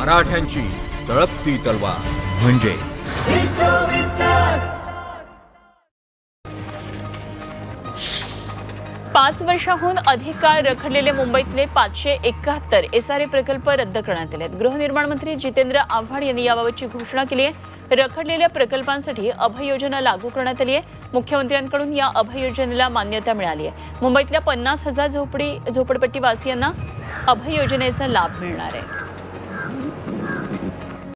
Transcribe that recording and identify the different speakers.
Speaker 1: मराठ्यांची तळपती तलवार म्हणजे
Speaker 2: 5 वर्षांहून अधिक काळ रखडलेले मुंबईतले 571 SRA प्रकल्प रद्द करण्यात आले आहेत। गृहनिर्माण मंत्री जितेंद्र आव्हाड यांनी याबाबतची घोषणा केली आहे। रखडलेल्या प्रकल्पांसाठी अभय योजना लागू करण्यात आली आहे। मुख्यमंत्र्यांकडून या अभय योजनेला मान्यता मिळाली आहे। मुंबईतल्या 50,000 झोपडपट्टी वासियांना अभय योजनेचा लाभ मिळणार आहे।